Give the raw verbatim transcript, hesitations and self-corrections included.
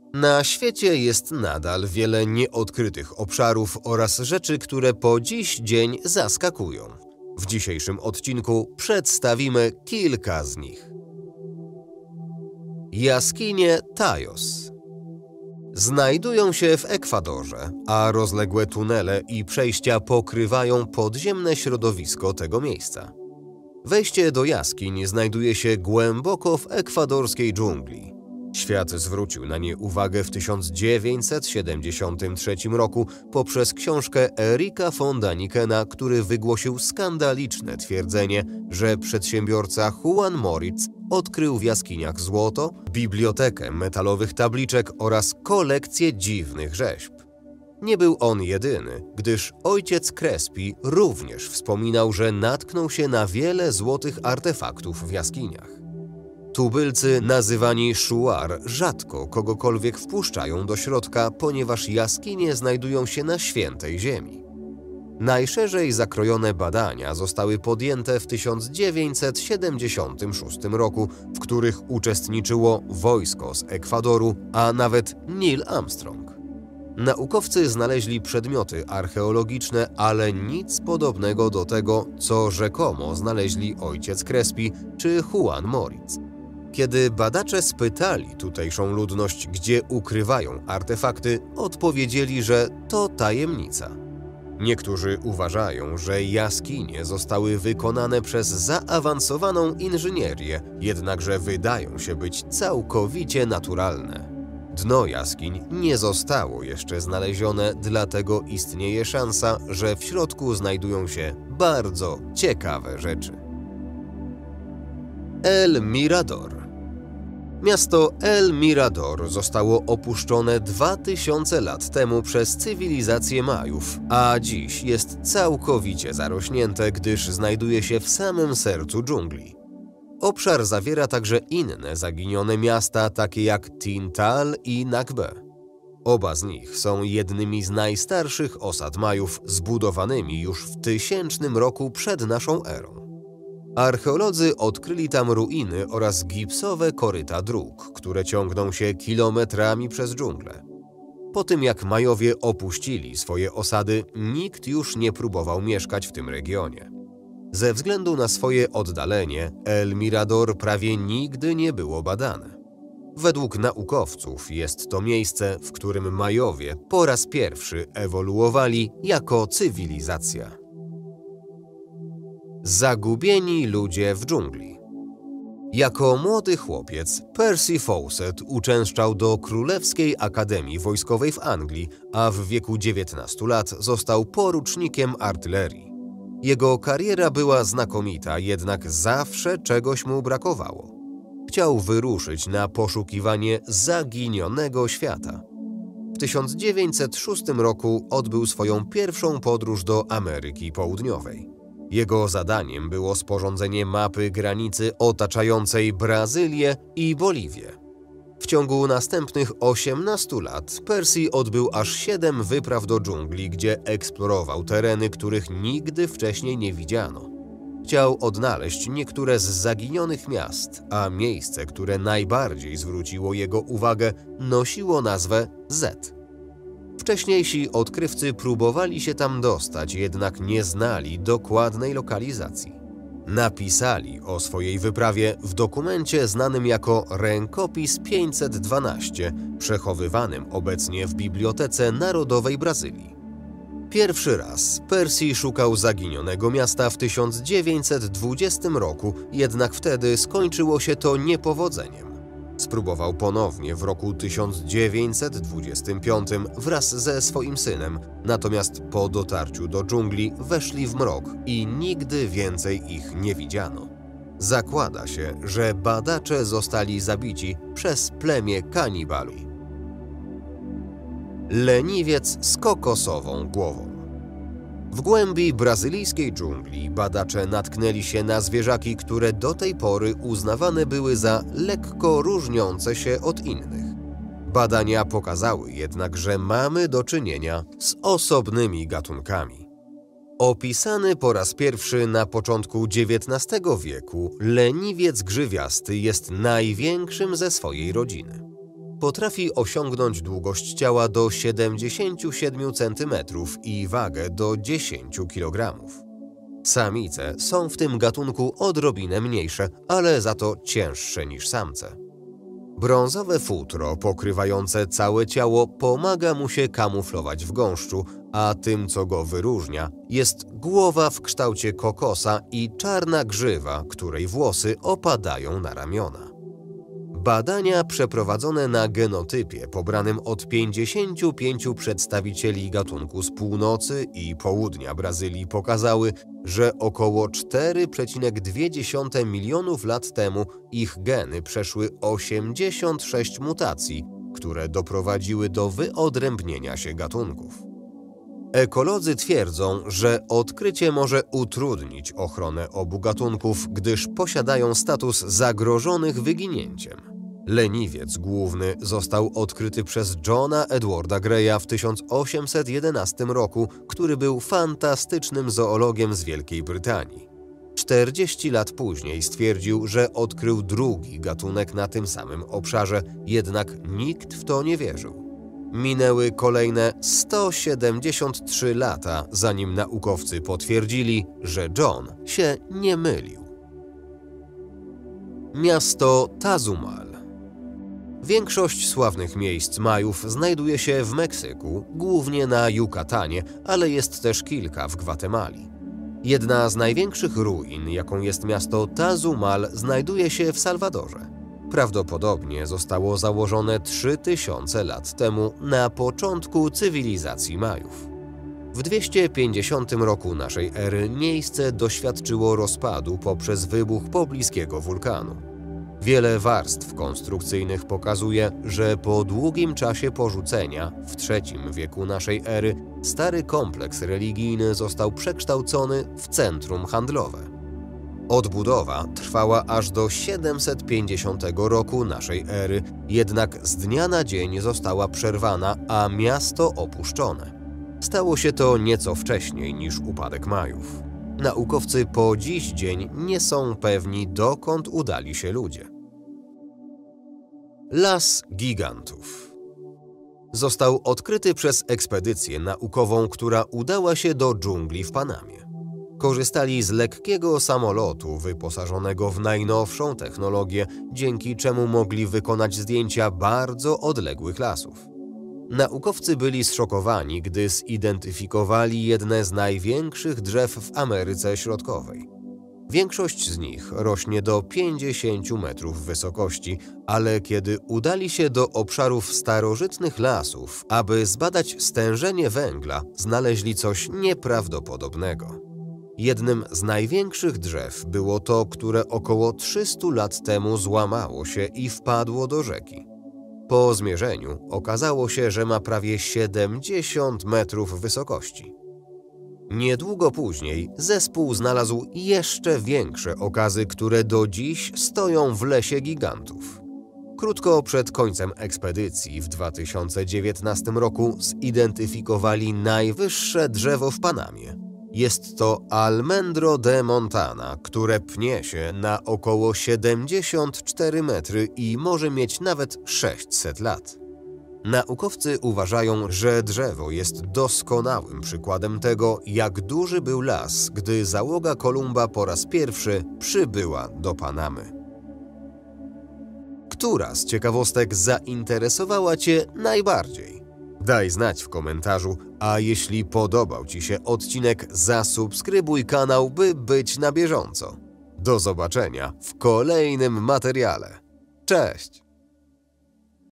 Na świecie jest nadal wiele nieodkrytych obszarów oraz rzeczy, które po dziś dzień zaskakują. W dzisiejszym odcinku przedstawimy kilka z nich. Jaskinie Tajos znajdują się w Ekwadorze, a rozległe tunele i przejścia pokrywają podziemne środowisko tego miejsca. Wejście do jaskiń znajduje się głęboko w ekwadorskiej dżungli. Świat zwrócił na nie uwagę w tysiąc dziewięćset siedemdziesiątym trzecim roku poprzez książkę Erika von Danikena, który wygłosił skandaliczne twierdzenie, że przedsiębiorca Juan Moritz odkrył w jaskiniach złoto, bibliotekę metalowych tabliczek oraz kolekcję dziwnych rzeźb. Nie był on jedyny, gdyż ojciec Crespi również wspominał, że natknął się na wiele złotych artefaktów w jaskiniach. Tubylcy nazywani Shuar rzadko kogokolwiek wpuszczają do środka, ponieważ jaskinie znajdują się na świętej ziemi. Najszerzej zakrojone badania zostały podjęte w tysiąc dziewięćset siedemdziesiątym szóstym roku, w których uczestniczyło wojsko z Ekwadoru, a nawet Neil Armstrong. Naukowcy znaleźli przedmioty archeologiczne, ale nic podobnego do tego, co rzekomo znaleźli ojciec Crespi czy Juan Moritz. Kiedy badacze spytali tutejszą ludność, gdzie ukrywają artefakty, odpowiedzieli, że to tajemnica. Niektórzy uważają, że jaskinie zostały wykonane przez zaawansowaną inżynierię, jednakże wydają się być całkowicie naturalne. Dno jaskiń nie zostało jeszcze znalezione, dlatego istnieje szansa, że w środku znajdują się bardzo ciekawe rzeczy. El Mirador. Miasto El Mirador zostało opuszczone dwa tysiące lat temu przez cywilizację Majów, a dziś jest całkowicie zarośnięte, gdyż znajduje się w samym sercu dżungli. Obszar zawiera także inne zaginione miasta, takie jak Tintal i Nakbe. Oba z nich są jednymi z najstarszych osad Majów, zbudowanymi już w tysięcznym roku przed naszą erą. Archeolodzy odkryli tam ruiny oraz gipsowe koryta dróg, które ciągną się kilometrami przez dżunglę. Po tym jak Majowie opuścili swoje osady, nikt już nie próbował mieszkać w tym regionie. Ze względu na swoje oddalenie, El Mirador prawie nigdy nie było badane. Według naukowców jest to miejsce, w którym Majowie po raz pierwszy ewoluowali jako cywilizacja. Zagubieni ludzie w dżungli. Jako młody chłopiec Percy Fawcett uczęszczał do Królewskiej Akademii Wojskowej w Anglii, a w wieku dziewiętnastu lat został porucznikiem artylerii. Jego kariera była znakomita, jednak zawsze czegoś mu brakowało. Chciał wyruszyć na poszukiwanie zaginionego świata. W tysiąc dziewięćset szóstym roku odbył swoją pierwszą podróż do Ameryki Południowej. Jego zadaniem było sporządzenie mapy granicy otaczającej Brazylię i Boliwię. W ciągu następnych osiemnastu lat Percy odbył aż siedem wypraw do dżungli, gdzie eksplorował tereny, których nigdy wcześniej nie widziano. Chciał odnaleźć niektóre z zaginionych miast, a miejsce, które najbardziej zwróciło jego uwagę, nosiło nazwę Z. Wcześniejsi odkrywcy próbowali się tam dostać, jednak nie znali dokładnej lokalizacji. Napisali o swojej wyprawie w dokumencie znanym jako Rękopis pięćset dwanaście, przechowywanym obecnie w Bibliotece Narodowej Brazylii. Pierwszy raz Percy szukał zaginionego miasta w tysiąc dziewięćset dwudziestym roku, jednak wtedy skończyło się to niepowodzeniem. Spróbował ponownie w roku tysiąc dziewięćset dwudziestym piątym wraz ze swoim synem, natomiast po dotarciu do dżungli weszli w mrok i nigdy więcej ich nie widziano. Zakłada się, że badacze zostali zabici przez plemię kanibali. Leniwiec z kokosową głową. W głębi brazylijskiej dżungli badacze natknęli się na zwierzaki, które do tej pory uznawane były za lekko różniące się od innych. Badania pokazały jednak, że mamy do czynienia z osobnymi gatunkami. Opisany po raz pierwszy na początku dziewiętnastego wieku, leniwiec grzywiasty jest największym ze swojej rodziny. Potrafi osiągnąć długość ciała do siedemdziesięciu siedmiu centymetrów i wagę do dziesięciu kilogramów. Samice są w tym gatunku odrobinę mniejsze, ale za to cięższe niż samce. Brązowe futro pokrywające całe ciało pomaga mu się kamuflować w gąszczu, a tym, co go wyróżnia, jest głowa w kształcie kokosa i czarna grzywa, której włosy opadają na ramiona. Badania przeprowadzone na genotypie pobranym od pięćdziesięciu pięciu przedstawicieli gatunku z północy i południa Brazylii pokazały, że około cztery przecinek dwa milionów lat temu ich geny przeszły osiemdziesiąt sześć mutacji, które doprowadziły do wyodrębnienia się gatunków. Ekolodzy twierdzą, że odkrycie może utrudnić ochronę obu gatunków, gdyż posiadają status zagrożonych wyginięciem. Leniwiec główny został odkryty przez Johna Edwarda Greya w tysiąc osiemset jedenastym roku, który był fantastycznym zoologiem z Wielkiej Brytanii. czterdzieści lat później stwierdził, że odkrył drugi gatunek na tym samym obszarze, jednak nikt w to nie wierzył. Minęły kolejne sto siedemdziesiąt trzy lata, zanim naukowcy potwierdzili, że John się nie mylił. Miasto Tazumal. Większość sławnych miejsc Majów znajduje się w Meksyku, głównie na Yucatanie, ale jest też kilka w Gwatemali. Jedna z największych ruin, jaką jest miasto Tazumal, znajduje się w Salwadorze. Prawdopodobnie zostało założone trzy tysiące lat temu na początku cywilizacji Majów. W dwieście pięćdziesiątym roku naszej ery miejsce doświadczyło rozpadu poprzez wybuch pobliskiego wulkanu. Wiele warstw konstrukcyjnych pokazuje, że po długim czasie porzucenia, w trzecim wieku naszej ery, stary kompleks religijny został przekształcony w centrum handlowe. Odbudowa trwała aż do siedemset pięćdziesiątego roku naszej ery, jednak z dnia na dzień została przerwana, a miasto opuszczone. Stało się to nieco wcześniej niż upadek Majów. Naukowcy po dziś dzień nie są pewni, dokąd udali się ludzie. Las Gigantów został odkryty przez ekspedycję naukową, która udała się do dżungli w Panamie. Korzystali z lekkiego samolotu wyposażonego w najnowszą technologię, dzięki czemu mogli wykonać zdjęcia bardzo odległych lasów. Naukowcy byli zszokowani, gdy zidentyfikowali jedne z największych drzew w Ameryce Środkowej. Większość z nich rośnie do pięćdziesięciu metrów wysokości, ale kiedy udali się do obszarów starożytnych lasów, aby zbadać stężenie węgla, znaleźli coś nieprawdopodobnego. Jednym z największych drzew było to, które około trzystu lat temu złamało się i wpadło do rzeki. Po zmierzeniu okazało się, że ma prawie siedemdziesiąt metrów wysokości. Niedługo później zespół znalazł jeszcze większe okazy, które do dziś stoją w lesie gigantów. Krótko przed końcem ekspedycji w dwa tysiące dziewiętnastym roku zidentyfikowali najwyższe drzewo w Panamie. Jest to Almendro de Montana, które pnie się na około siedemdziesiąt cztery metry i może mieć nawet sześćset lat. Naukowcy uważają, że drzewo jest doskonałym przykładem tego, jak duży był las, gdy załoga Kolumba po raz pierwszy przybyła do Panamy. Która z ciekawostek zainteresowała Cię najbardziej? Daj znać w komentarzu, a jeśli podobał Ci się odcinek, zasubskrybuj kanał, by być na bieżąco. Do zobaczenia w kolejnym materiale. Cześć!